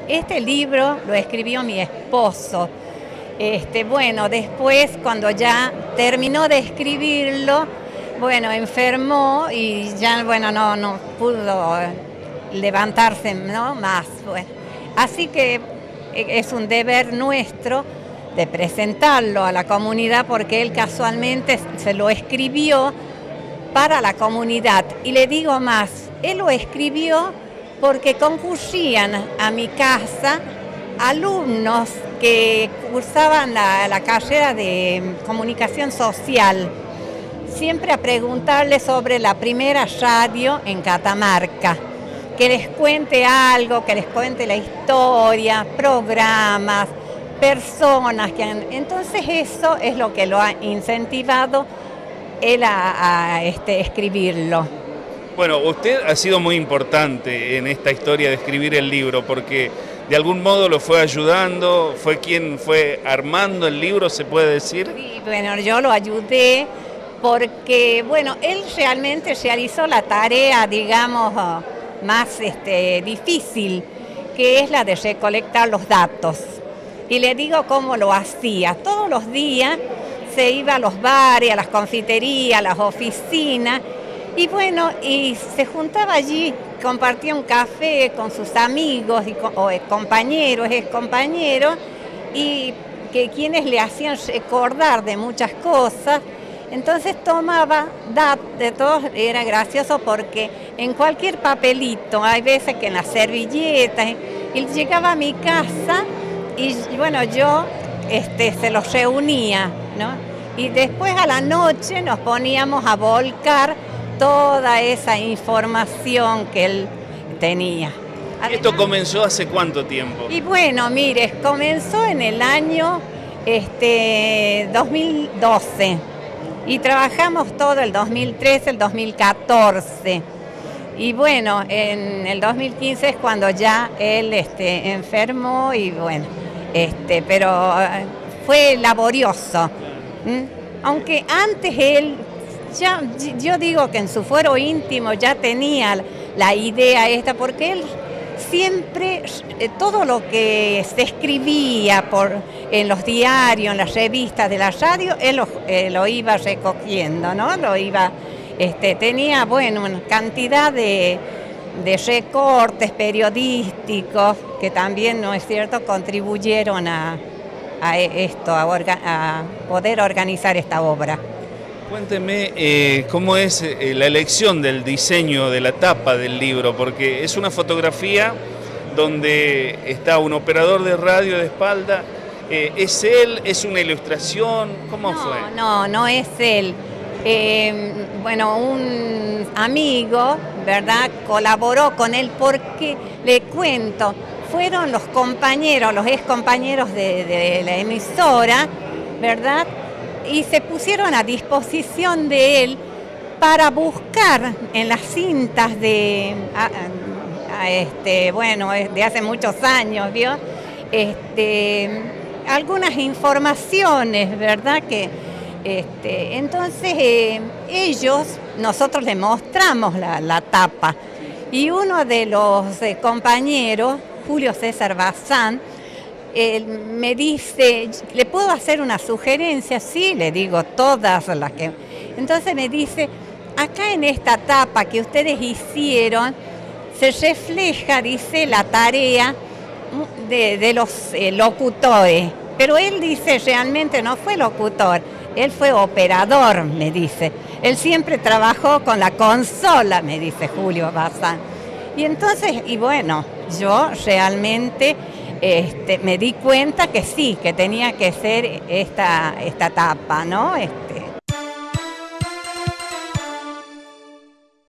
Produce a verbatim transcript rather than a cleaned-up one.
este libro lo escribió mi esposo. Este, bueno, después cuando ya terminó de escribirlo, bueno, enfermó y ya, bueno, no, no pudo levantarse, ¿no? Más. Bueno. Así que es un deber nuestro de presentarlo a la comunidad porque él casualmente se lo escribió para la comunidad. Y le digo más, él lo escribió porque concurrían a mi casa alumnos que cursaban la, la carrera de comunicación social, siempre a preguntarle sobre la primera radio en Catamarca, que les cuente algo, que les cuente la historia, programas, personas que han... Entonces eso es lo que lo ha incentivado él a, a este, escribirlo. Bueno, usted ha sido muy importante en esta historia de escribir el libro, porque de algún modo lo fue ayudando, fue quien fue armando el libro, ¿se puede decir? Sí, bueno, yo lo ayudé porque, bueno, él realmente realizó la tarea, digamos, más este, difícil, que es la de recolectar los datos. Y le digo cómo lo hacía. Todos los días se iba a los bares, a las confiterías, a las oficinas, y bueno, y se juntaba allí, compartía un café con sus amigos, y, o compañeros, ex compañeros, y que quienes le hacían recordar de muchas cosas. Entonces tomaba datos de todos, era gracioso porque en cualquier papelito, hay veces que en las servilletas, y llegaba a mi casa y bueno, yo este, se los reunía, ¿no? Y después a la noche nos poníamos a volcar toda esa información que él tenía. Además, ¿esto comenzó hace cuánto tiempo? Y bueno, mire, comenzó en el año este, dos mil doce y trabajamos todo el dos mil trece, el dos mil catorce. Y bueno, en el dos mil quince es cuando ya él este, enfermó y bueno, este, pero fue laborioso. ¿Mm? Aunque antes él, ya, yo digo que en su fuero íntimo ya tenía la idea esta, porque él siempre, eh, todo lo que se escribía por, en los diarios, en las revistas de la radio, él lo, eh, lo iba recogiendo, ¿no? Lo iba, este, tenía, bueno, una cantidad de, de recortes periodísticos que también, ¿no es cierto?, contribuyeron a, a esto, a, orga, a poder organizar esta obra. Cuénteme eh, cómo es eh, la elección del diseño de la tapa del libro, porque es una fotografía donde está un operador de radio de espalda. Eh, ¿Es él? ¿Es una ilustración? ¿Cómo no, fue? No, no es él. Eh, bueno, un amigo, ¿verdad?, colaboró con él porque, le cuento, fueron los compañeros, los ex compañeros de, de la emisora, ¿verdad?, y se pusieron a disposición de él para buscar en las cintas de, a, a este, bueno, de hace muchos años, ¿vio?, este, algunas informaciones, ¿verdad?, que este, entonces eh, ellos, nosotros les mostramos la, la tapa, y uno de los eh, compañeros, Julio César Bazán, Eh, me dice, ¿le puedo hacer una sugerencia? Sí, le digo todas las que... Entonces me dice, acá en esta tapa que ustedes hicieron, se refleja, dice, la tarea de, de los eh, locutores. Pero él dice, realmente no fue locutor, él fue operador, me dice. Él siempre trabajó con la consola, me dice Julio Bazán. Y entonces, y bueno, yo realmente... Este, me di cuenta que sí, que tenía que ser esta, esta tapa, ¿no? Este,